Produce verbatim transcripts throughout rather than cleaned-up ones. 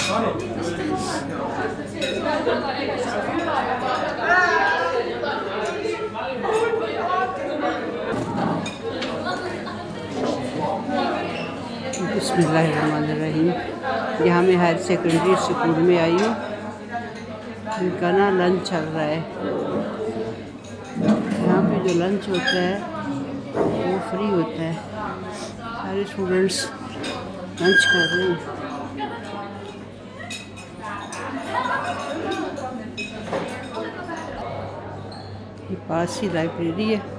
बिस्मिल्लाहिर्रहमानिर्रहीम। यहाँ मैं हायर सेकेंडरी स्कूल में आई हूँ। इनका ना लंच चल रहा है। यहाँ पे जो लंच होता है वो फ्री होता है। सारे स्टूडेंट्स लंच कर रहे हैं। ये पास ही लाइब्रेरी है।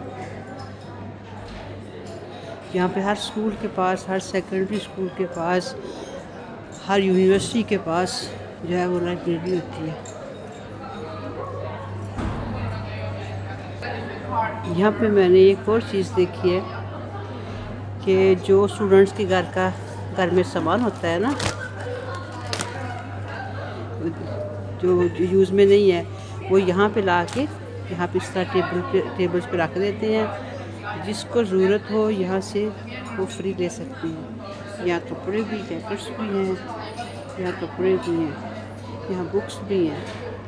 यहाँ पे हर स्कूल के पास, हर सेकेंडरी स्कूल के पास, हर यूनिवर्सिटी के पास जो है वो लाइब्रेरी होती है। यहाँ पे मैंने एक और चीज़ देखी है कि जो स्टूडेंट्स के घर का घर में सामान होता है ना, जो यूज़ में नहीं है, वो यहाँ पे ला के यहाँ पे इस तरह टेबल पे टेबल्स पे रख देते हैं। जिसको ज़रूरत हो यहाँ से वो फ्री ले सकते हैं। यहाँ कपड़े भी, जैकेट्स भी हैं, यहाँ कपड़े भी हैं, यहाँ बुक्स भी हैं।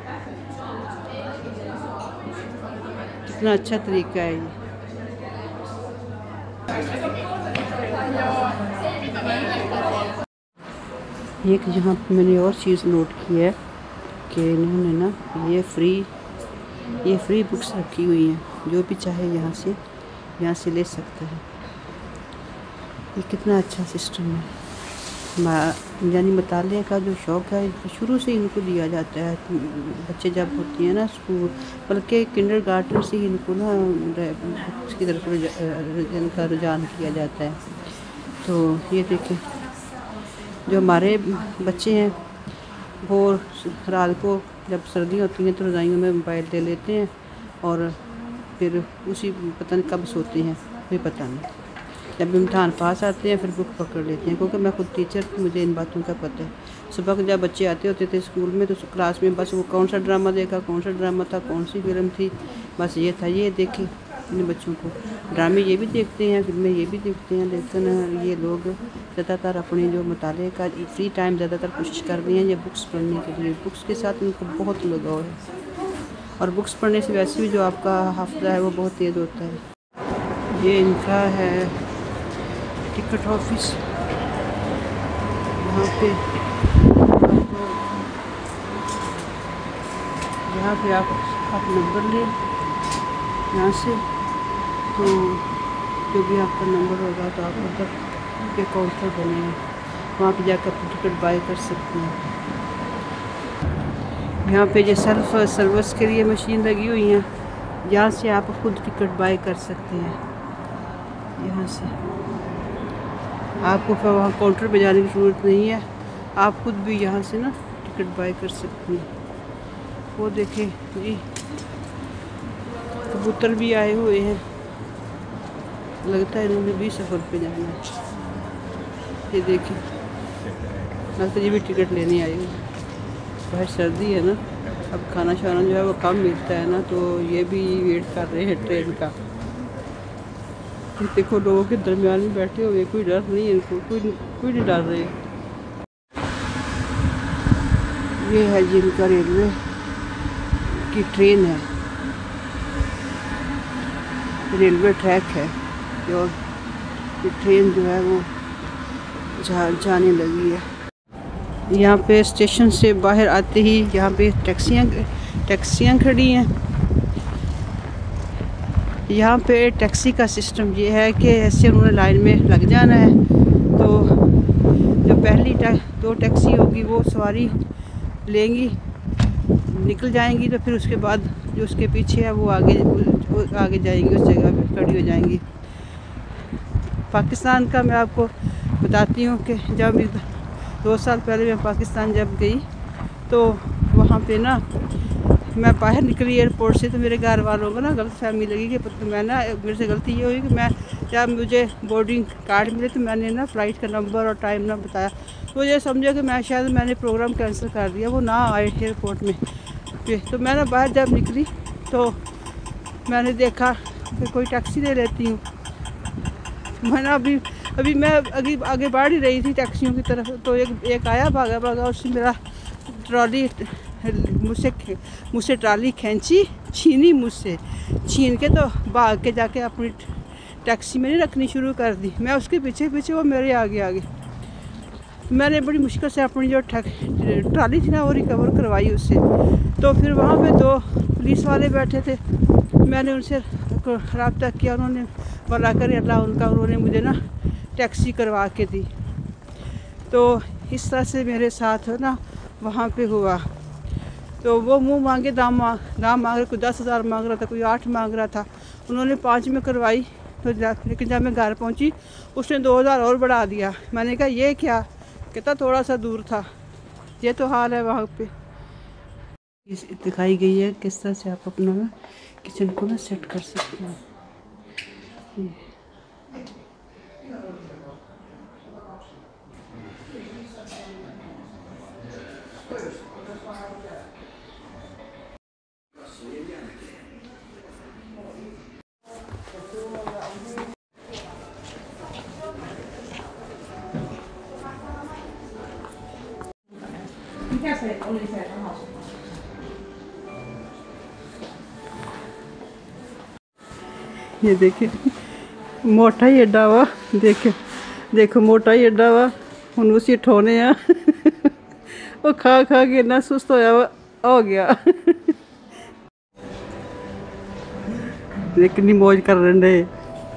कितना अच्छा तरीका है ये। एक यहाँ पे मैंने और चीज़ नोट की है कि इन्होंने ना ये फ्री ये फ्री बुक्स रखी हुई हैं। जो भी चाहे यहाँ से यहाँ से ले सकते हैं। ये कितना अच्छा सिस्टम है। यानी मुताले का जो शौक़ है शुरू से इनको दिया जाता है। बच्चे जब होती हैं ना स्कूल, बल्कि किंडरगार्टन से ही इनको ना उसकी तरफ इनका रुझान किया जाता है। तो ये देखें, जो हमारे बच्चे हैं वो रात को जब सर्दी होती है तो रज़ाइयों में मोबाइल ले लेते हैं और फिर उसी पता नहीं कब सोते हैं, कोई पता नहीं। जब इम्तहान पास आते हैं फिर बुक पकड़ लेते हैं। क्योंकि मैं खुद टीचर थी, मुझे इन बातों का पता है। सुबह को जब बच्चे आते होते थे स्कूल में तो क्लास में बस वो कौन सा ड्रामा देखा, कौन सा ड्रामा था, कौन सी फिल्म थी, बस ये था। ये देखें इन बच्चों को, ड्रामे ये भी देखते हैं, फिल्में ये भी देखते हैं, लेकिन ये लोग ज़्यादातर अपने जो मुताले का फ्री टाइम ज़्यादातर कोशिश कर रहे हैं ये बुक्स पढ़ने के लिए। बुक्स के साथ इनको बहुत लगाव है और बुक्स पढ़ने से वैसे भी जो आपका हाफ़िज़ा है वो बहुत तेज़ होता है। ये इनका है टिकट ऑफिस। यहाँ पे यहाँ पे आप आप नंबर लें यहाँ से, तो जो भी आपका नंबर होगा तो आप उधर के काउंटर बने हैं, वहाँ पे जाकर टिकट बाय कर सकते हैं। यहाँ पे जो सेल्फ सर्विस के लिए मशीन लगी हुई हैं, यहाँ से आप खुद टिकट बाय कर सकते हैं। यहाँ से आपको फिर वहाँ काउंटर पे जाने की ज़रूरत नहीं है, आप खुद भी यहाँ से ना टिकट बाय कर सकते हैं। वो देखें जी, कबूतर भी आए हुए हैं, लगता है इन्होंने भी सफ़र पे जाना है। ये देखें, लगता है ये भी टिकट लेने आए हुए हैं। बाहर सर्दी है ना, अब खाना शाना जो है वो कम मिलता है ना, तो ये भी वेट कर रहे हैं ट्रेन का। देखो लोगों के दरमियान में बैठे हुए, कोई डर नहीं है इनको, कोई कोई नहीं डर रहे। ये है जिनका रेलवे की ट्रेन है, रेलवे ट्रैक है और ये ट्रेन जो है वो जा, जाने लगी है। यहाँ पे स्टेशन से बाहर आते ही यहाँ पे टैक्सियाँ टैक्सियाँ खड़ी हैं। यहाँ पे टैक्सी का सिस्टम ये है कि ऐसे उन्होंने लाइन में लग जाना है, तो जो पहली दो टैक्सी होगी वो सवारी लेंगी, निकल जाएंगी, तो फिर उसके बाद जो उसके पीछे है वो आगे वो आगे जाएंगी, उस जगह पे खड़ी हो जाएंगी। पाकिस्तान का मैं आपको बताती हूँ कि जब दो साल पहले मैं पाकिस्तान जब गई तो वहाँ पे ना मैं बाहर निकली एयरपोर्ट से, तो मेरे घर वालों को ना गलत फहमी लगी कि मैं ना मेरे से गलती ये हुई कि मैं जब मुझे बोर्डिंग कार्ड मिले तो मैंने ना फ़्लाइट का नंबर और टाइम ना बताया, तो ये समझो कि मैं शायद मैंने प्रोग्राम कैंसिल कर दिया, वो ना आए एयरपोर्ट में। तो मैं ना बाहर जब निकली तो मैंने देखा कि कोई टैक्सी ले लेती हूँ। मैंने अभी अभी मैं आगे आगे बढ़ ही रही थी टैक्सियों की तरफ, तो एक एक आया भागा भागा, उसने मेरा ट्रॉली मुझसे मुझसे ट्रॉली खींची, छीनी मुझसे, छीन के तो भाग के जाके अपनी टैक्सी में नहीं रखनी शुरू कर दी। मैं उसके पीछे पीछे, वो मेरे आगे आगे। मैंने बड़ी मुश्किल से अपनी जो ट्रॉली थी ना वो रिकवर करवाई उससे। तो फिर वहाँ पे दो पुलिस वाले बैठे थे, मैंने उनसे रब्ता किया, उन्होंने भला करे अल्लाह उनका, उन्होंने मुझे ना टैक्सी करवा के दी। तो इस तरह से मेरे साथ ना वहाँ पे हुआ। तो वो मुंह मांगे दाम मांग दाम मांग रहे, कोई दस हज़ार मांग रहा था, कोई आठ मांग रहा था। उन्होंने पाँच में करवाई, तो लेकिन जब मैं घर पहुँची उसने दो हज़ार और बढ़ा दिया। मैंने कहा ये क्या, कहता थोड़ा सा दूर था। ये तो हाल है वहाँ पे। इस दिखाई गई है किस तरह से आप अपना ना किचन को ना सेट कर सकते हैं। ये देखे मोटा ही एडा वा, देखे देखो मोटा ही एडा वा, हुन उसी ठोने आ वो खा खा के इन्ना सुस्त होया वा हो गया कितनी मौज कर रहे हैं।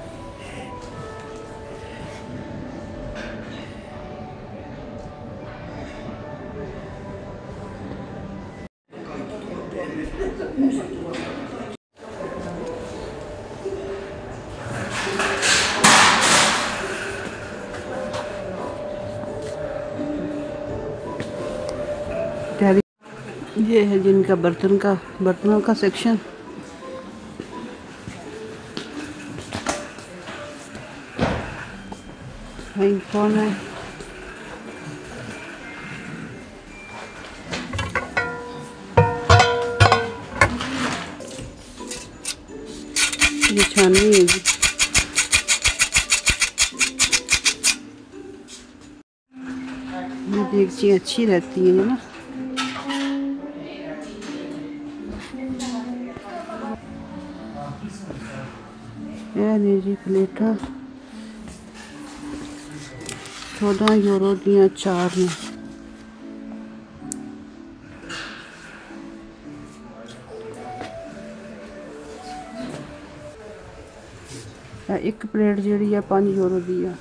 ये है जिनका बर्तन का बर्तनों का सेक्शन। कौन है ये छाननी है जी। ये देख अच्छी रहती है ना। यह नहीं जी प्लेटा चौदह यूरो दिया चार ने। एक प्लेट जी है पाँच यूरो दी है।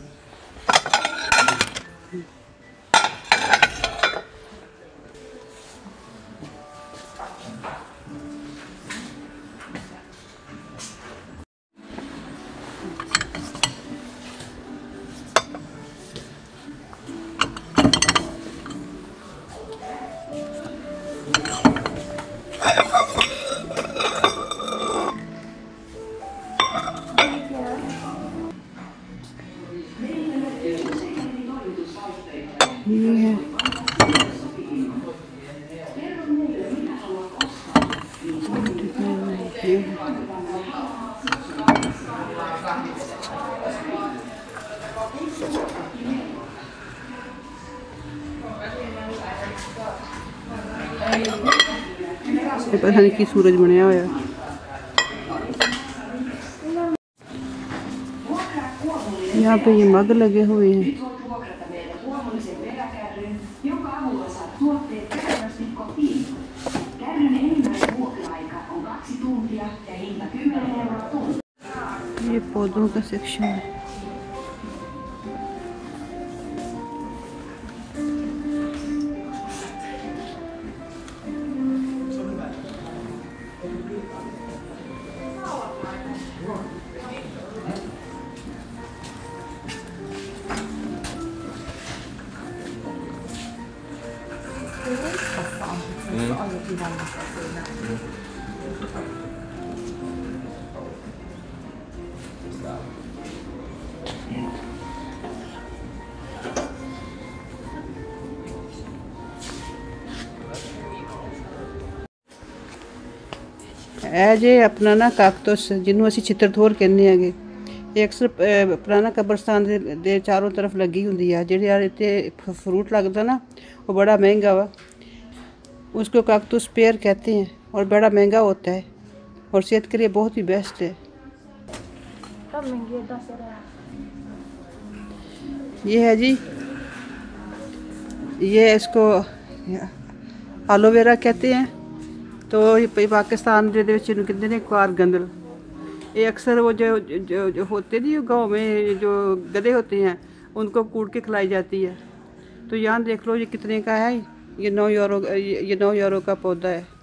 ये है पता नहीं कि सूरज बनया होया। यहाँ पे ये मग लगे हुए हैं। ये पौधों का सेक्शन है। ए जे अपना ना काकतुस जिन्हों असी चित्रथोर कहने आगे, ये अक्सर पुराना कब्रस्तान दे चारों तरफ लगी होंगी है। जिहड़े यार इत्थे फ्रूट लगता ना वो बड़ा महंगा वा, उसको काकतूस पेयर कहते हैं और बड़ा महंगा होता है और सेहत के लिए बहुत ही बेस्ट है। ये है जी, ये इसको एलोवेरा कहते हैं। तो ये पाकिस्तान दे विच इहनूं कहंदे ने क्वार गंदल। ये अक्सर वो जो जो, जो होते नहीं गाँव में जो गधे होते हैं उनको कूट के खिलाई जाती है। तो यहाँ देख लो ये कितने का है, ये नौ यूरो ये नौ यूरो का पौधा है।